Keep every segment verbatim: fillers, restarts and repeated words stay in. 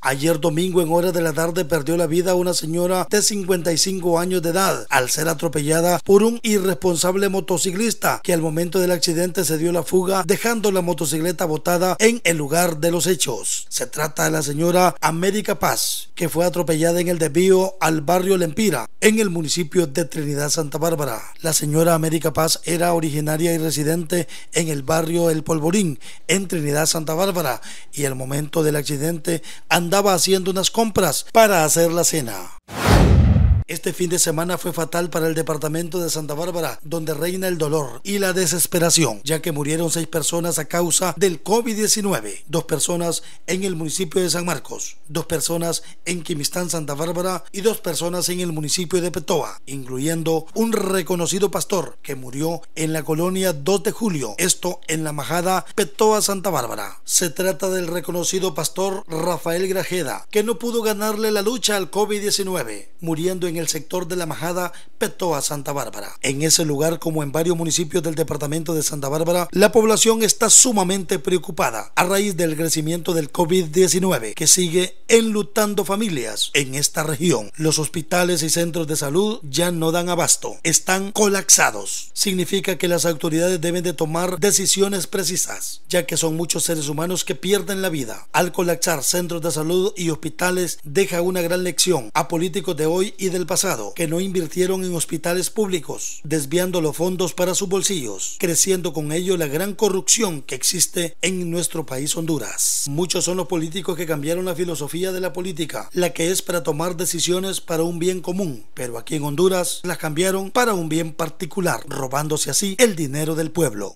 Ayer domingo en horas de la tarde perdió la vida una señora de cincuenta y cinco años de edad al ser atropellada por un irresponsable motociclista que al momento del accidente se dio la fuga dejando la motocicleta botada en el lugar de los hechos. Se trata de la señora América Paz, que fue atropellada en el desvío al barrio Lempira en el municipio de Trinidad Santa Bárbara. La señora América Paz era originaria y residente en el barrio El Polvorín en Trinidad Santa Bárbara y al momento del accidente andaba haciendo unas compras para hacer la cena. Este fin de semana fue fatal para el departamento de Santa Bárbara, donde reina el dolor y la desesperación, ya que murieron seis personas a causa del COVID diecinueve, dos personas en el municipio de San Marcos, dos personas en Quimistán, Santa Bárbara y dos personas en el municipio de Petoa, incluyendo un reconocido pastor que murió en la colonia dos de julio, esto en la majada Petoa, Santa Bárbara. Se trata del reconocido pastor Rafael Grajeda, que no pudo ganarle la lucha al COVID diecinueve, muriendo en en el sector de la majada Petoa, Santa Bárbara. En ese lugar, como en varios municipios del departamento de Santa Bárbara, la población está sumamente preocupada a raíz del crecimiento del COVID diecinueve que sigue enlutando familias en esta región. Los hospitales y centros de salud ya no dan abasto, están colapsados. Significa que las autoridades deben de tomar decisiones precisas, ya que son muchos seres humanos que pierden la vida. Al colapsar centros de salud y hospitales deja una gran lección a políticos de hoy y del pasado que no invirtieron en hospitales públicos, desviando los fondos para sus bolsillos, creciendo con ello la gran corrupción que existe en nuestro país Honduras. Muchos son los políticos que cambiaron la filosofía de la política, la que es para tomar decisiones para un bien común, pero aquí en Honduras las cambiaron para un bien particular, robándose así el dinero del pueblo.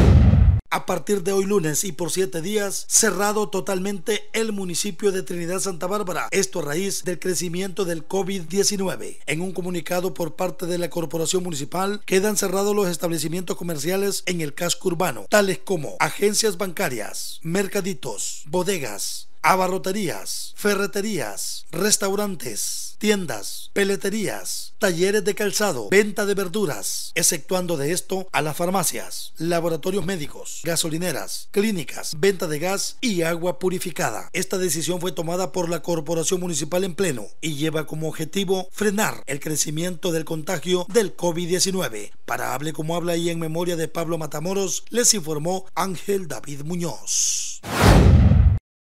A partir de hoy lunes y por siete días, cerrado totalmente el municipio de Trinidad Santa Bárbara, esto a raíz del crecimiento del COVID diecinueve. En un comunicado por parte de la corporación municipal, quedan cerrados los establecimientos comerciales en el casco urbano, tales como agencias bancarias, mercaditos, bodegas, abarroterías, ferreterías, restaurantes, tiendas, peleterías, talleres de calzado, venta de verduras, exceptuando de esto a las farmacias, laboratorios médicos, gasolineras, clínicas, venta de gas y agua purificada. Esta decisión fue tomada por la corporación municipal en pleno y lleva como objetivo frenar el crecimiento del contagio del COVID diecinueve. Para Hable como Habla y en memoria de Pablo Matamoros, les informó Ángel David Muñoz.